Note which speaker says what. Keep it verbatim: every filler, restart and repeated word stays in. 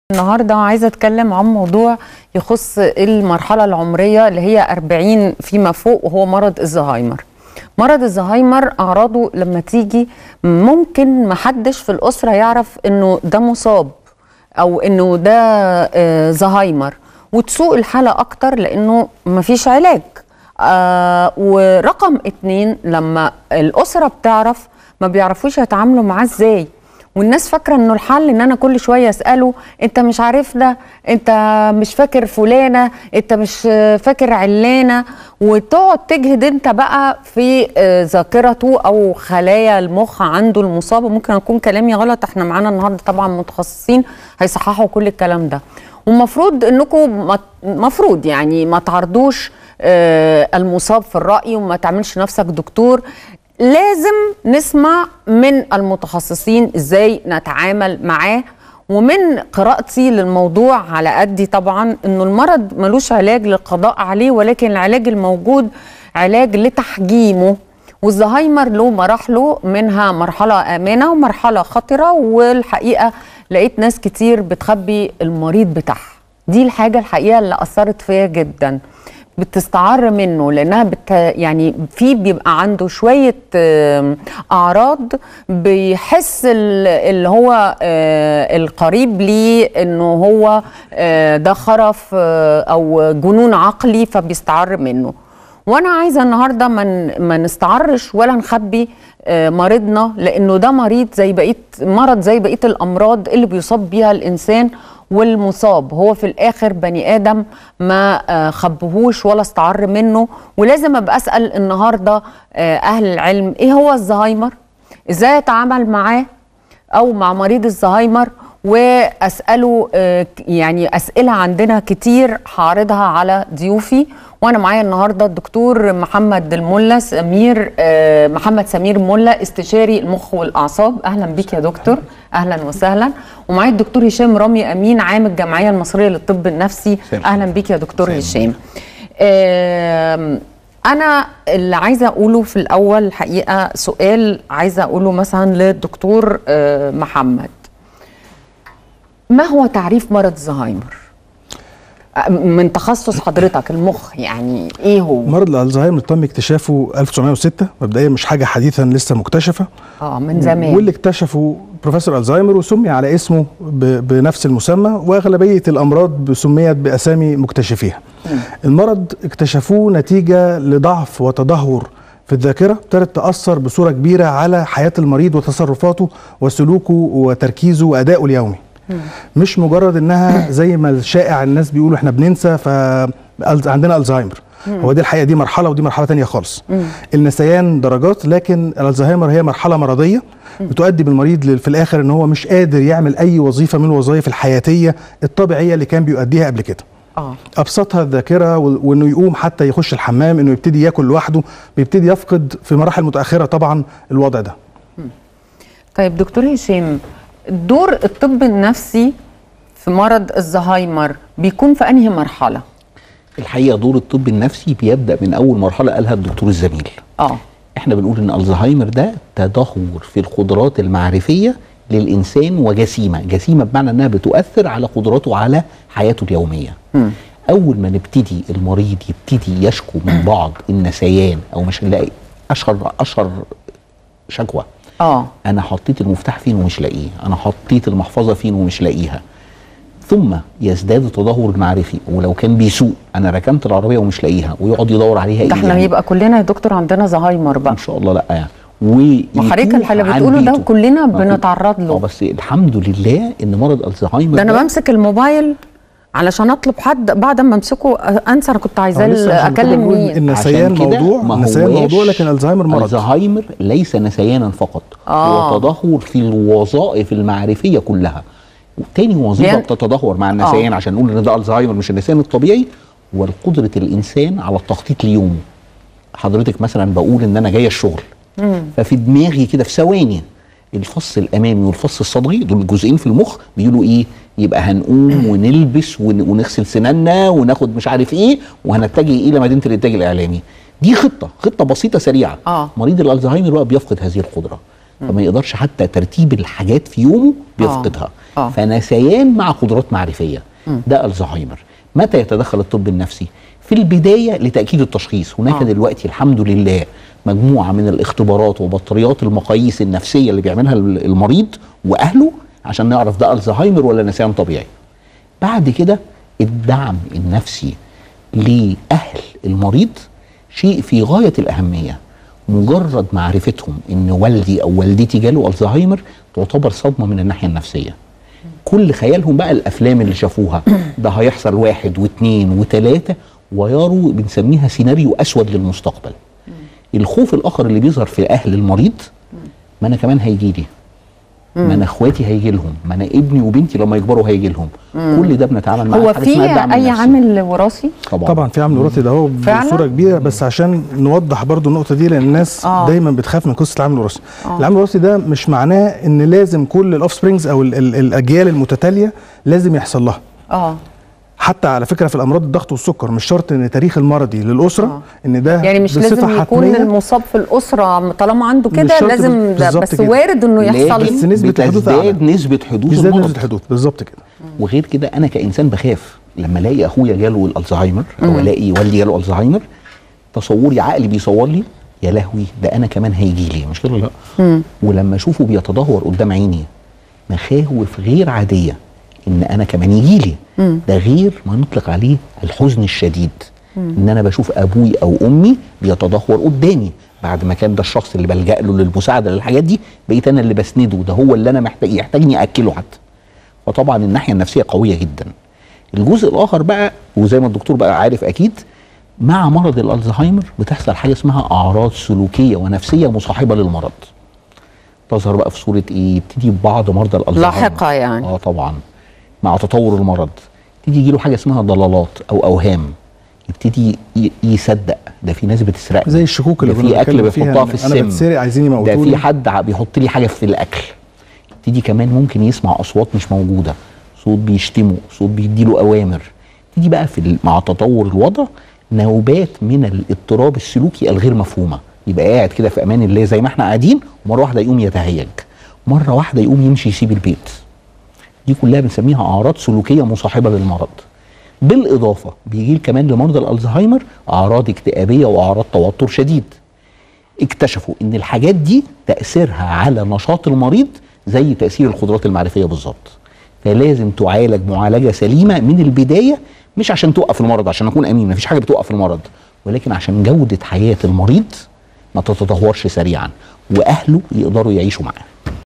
Speaker 1: النهارده عايزه اتكلم عن موضوع يخص المرحله العمريه اللي هي أربعين فيما فوق، وهو مرض الزهايمر. مرض الزهايمر اعراضه لما تيجي ممكن محدش في الاسره يعرف انه ده مصاب او انه ده آه زهايمر، وتسوء الحاله اكتر لانه مفيش علاج. آه ورقم اتنين، لما الاسره بتعرف ما بيعرفوش يتعاملوا معاه ازاي، والناس فاكره انه الحل ان انا كل شويه اساله انت مش عارف ده، انت مش فاكر فلانه، انت مش فاكر علانه، وتقعد تجهد انت بقى في ذاكرته او خلايا المخ عنده المصابه. ممكن اكون كلامي غلط، احنا معانا النهارده طبعا متخصصين هيصححوا كل الكلام ده. ومفروض انكم مفروض يعني ما تعرضوش المصاب في الراي وما تعملش نفسك دكتور. لازم نسمع من المتخصصين ازاي نتعامل معاه. ومن قراءتي للموضوع على قدي طبعا انه المرض ملوش علاج للقضاء عليه، ولكن العلاج الموجود علاج لتحجيمه. والزهايمر له مراحله، منها مرحلة آمنة ومرحلة خطرة، والحقيقة لقيت ناس كتير بتخبي المريض بتاعها. دي الحاجة الحقيقة اللي أثرت فيا جدا، بتستعر منه لانها بت يعني في بيبقى عنده شويه اعراض بيحس اللي هو القريب ليه انه هو ده خرف او جنون عقلي، فبيستعر منه. وانا عايزه النهارده ما نستعرش ولا نخبي مريضنا، لانه ده مريض زي بقيه مرض زي بقيه الامراض اللي بيصاب بيها الانسان. والمصاب هو في الاخر بني ادم، ما خبهوش ولا استعر منه. ولازم ابقى اسال النهارده اهل العلم ايه هو الزهايمر، ازاي اتعامل معاه او مع مريض الزهايمر، واساله يعني اسئله عندنا كتير هعرضها على ضيوفي. وانا معايا النهارده الدكتور محمد الملا سمير، محمد سمير ملا، استشاري المخ والاعصاب. اهلا بيك يا دكتور. اهلا وسهلا. ومعايا الدكتور هشام رامي امين، عام الجمعيه المصريه للطب النفسي. اهلا بيك يا دكتور هشام. انا اللي عايزه اقوله في الاول الحقيقه سؤال عايزه اقوله مثلا للدكتور محمد، ما هو تعريف مرض الزهايمر من تخصص حضرتك المخ؟ يعني ايه هو
Speaker 2: مرض الزهايمر؟ تم اكتشافه ألف وتسعمائة وستة مبدئيا، مش حاجه حديثا لسه مكتشفه، اه من زمان. واللي اكتشفه بروفيسور الزهايمر وسمي على اسمه بنفس المسمى، واغلبيه الامراض سميت باسامي مكتشفيها. م. المرض اكتشفوه نتيجه لضعف وتدهور في الذاكره ابتدت تاثر بصوره كبيره على حياه المريض وتصرفاته وسلوكه وتركيزه وادائه اليومي. مش مجرد انها زي ما الشائع الناس بيقولوا احنا بننسى فعندنا الزهايمر. هو دي الحقيقه، دي مرحله ودي مرحله ثانيه خالص. مم. النسيان درجات، لكن الزهايمر هي مرحله مرضيه بتؤدي بالمريض في الاخر ان هو مش قادر يعمل اي وظيفه من الوظائف الحياتيه الطبيعيه اللي كان بيؤديها قبل كده. اه ابسطها الذاكره، وانه يقوم حتى يخش الحمام، انه يبتدي ياكل لوحده، بيبتدي يفقد في مراحل متاخره طبعا الوضع ده.
Speaker 1: مم. طيب دكتور هشام، دور الطب النفسي في مرض الزهايمر بيكون في انهي مرحله؟
Speaker 3: الحقيقه دور الطب النفسي بيبدا من اول مرحله قالها الدكتور الزميل. اه احنا بنقول ان الزهايمر ده تدهور في القدرات المعرفيه للانسان، وجسيمه، جسيمه بمعنى انها بتؤثر على قدراته على حياته اليوميه. م. اول ما نبتدي المريض يبتدي يشكو من بعض النسيان، او مش نلاقي اشهر اشهر شكوى، اه انا حطيت المفتاح فين ومش لاقيه، انا حطيت المحفظه فين ومش لاقيها، ثم يزداد التدهور المعرفي. ولو كان بيسوق، انا ركنت العربيه ومش لاقيها، ويقعد يدور عليها.
Speaker 1: ده احنا يعني يبقى كلنا يا دكتور عندنا زهايمر بقى ان
Speaker 3: شاء الله. لا يعني
Speaker 1: وحضرتك اللي بتقوله ده كلنا بنتعرض له.
Speaker 3: اه بس الحمد لله ان مرض الزهايمر
Speaker 1: ده انا ده بمسك الموبايل علشان اطلب حد، بعد ما امسكه انسى انا كنت عايزاه اكلم مين.
Speaker 2: النسيان موضوع، النسيان موضوع، لكن الزهايمر مرض.
Speaker 3: الزهايمر ليس نسيانا فقط، آه. هو تدهور في الوظائف المعرفيه كلها. تاني وظيفه يعني بتتدهور مع النسيان، آه. عشان نقول ان ده الزهايمر مش النسيان الطبيعي، والقدره الانسان على التخطيط ليومه. حضرتك مثلا بقول ان انا جايه الشغل، مم. ففي دماغي كده في ثواني الفص الامامي والفص الصدري، دول الجزئين في المخ بيقولوا ايه؟ يبقى هنقوم ونلبس ونغسل سناننا وناخد مش عارف ايه، وهنتجه الى مدينه الانتاج الاعلامي. دي خطه خطه بسيطه سريعه. آه. مريض الالزهايمر بقى بيفقد هذه القدره، فما يقدرش حتى ترتيب الحاجات في يومه بيفقدها. آه. آه. فنسيان مع قدرات معرفيه. م. ده الزهايمر. متى يتدخل الطب النفسي؟ في البدايه لتاكيد التشخيص. هناك آه. دلوقتي الحمد لله مجموعه من الاختبارات وبطاريات المقاييس النفسيه اللي بيعملها المريض واهله عشان نعرف ده الزهايمر ولا نسيان طبيعي. بعد كده الدعم النفسي لاهل المريض شيء في غايه الاهميه. مجرد معرفتهم ان والدي او والدتي جاله الزهايمر تعتبر صدمه من الناحيه النفسيه. كل خيالهم بقى الافلام اللي شافوها، ده هيحصل واحد واثنين وثلاثه، ويروا بنسميها سيناريو اسود للمستقبل. الخوف الاخر اللي بيظهر في اهل المريض، ما انا كمان هيجي لي، ما انا اخواتي هيجي لهم، ما انا ابني وبنتي لما يكبروا هيجي لهم. كل ده بنتعامل معاه.
Speaker 1: هو في اي عامل وراثي؟
Speaker 2: طبعا طبعا في عامل وراثي، ده هو بصوره كبيره. بس عشان نوضح برضو النقطه دي، لان الناس آه. دايما بتخاف من قصه العامل الوراثي. آه. العامل الوراثي ده مش معناه ان لازم كل الاوف سبرينجز او ال ال الاجيال المتتاليه لازم يحصل لها. اه حتى على فكره في الامراض الضغط والسكر مش شرط ان تاريخ المرضي للاسره آه. ان ده
Speaker 1: يعني مش لازم يكون المصاب في الاسره طالما عنده كده لازم ده، بس كده. وارد انه يحصل.
Speaker 3: بس نسبه الحدوث نسبه حدوث
Speaker 2: المرض نسبه الحدوث بالظبط كده.
Speaker 3: وغير كده انا كانسان بخاف لما الاقي اخويا جاله الزهايمر او الاقي والدي جاله الزهايمر، تصوري عقلي بيصور لي يا لهوي ده انا كمان هيجي لي، مش كده؟ لا. مم. ولما اشوفه بيتدهور قدام عيني مخاوف غير عاديه ان انا كمان يجي لي. ده غير ما نطلق عليه الحزن الشديد. مم. ان انا بشوف ابوي او امي بيتدهور قدامي بعد ما كان ده الشخص اللي بلجأ له للمساعده للحاجات دي، بقيت انا اللي بسنده، ده هو اللي انا محتاج يحتاجني اكله حتى. فطبعا الناحيه النفسيه قويه جدا. الجزء الاخر بقى، وزي ما الدكتور بقى عارف اكيد، مع مرض الالزهايمر بتحصل حاجه اسمها اعراض سلوكيه ونفسيه مصاحبه للمرض. تظهر بقى في صوره ايه؟ يبتدي ببعض مرضى الالزهايمر
Speaker 1: لاحقه يعني.
Speaker 3: اه طبعا مع تطور المرض يبتدي يجي له حاجه اسمها ضلالات او اوهام، يبتدي يصدق ده في ناس بتسرق،
Speaker 2: زي الشكوك اللي
Speaker 3: في اكل بيحطها في السم،
Speaker 2: انا بتسرق عايزين يموتوني،
Speaker 3: ده في حد بيحط لي حاجه في الاكل. يبتدي كمان ممكن يسمع اصوات مش موجوده، صوت بيشتمه، صوت بيديله اوامر. تيجي بقى في مع تطور الوضع نوبات من الاضطراب السلوكي الغير مفهومه، يبقى قاعد كده في امان الله زي ما احنا قاعدين، ومره واحده يقوم يتهيج، مره واحده يقوم يمشي يسيب البيت. دي كلها بنسميها اعراض سلوكيه مصاحبه للمرض. بالاضافه بيجي كمان لمرضى الالزهايمر اعراض اكتئابيه واعراض توتر شديد. اكتشفوا ان الحاجات دي تاثيرها على نشاط المريض زي تاثير القدرات المعرفيه بالظبط. فلازم تعالج معالجه سليمه من البدايه، مش عشان توقف المرض، عشان اكون امين مفيش حاجه بتوقف المرض، ولكن عشان جوده حياه المريض ما تتدهورش سريعا واهله يقدروا يعيشوا معاه.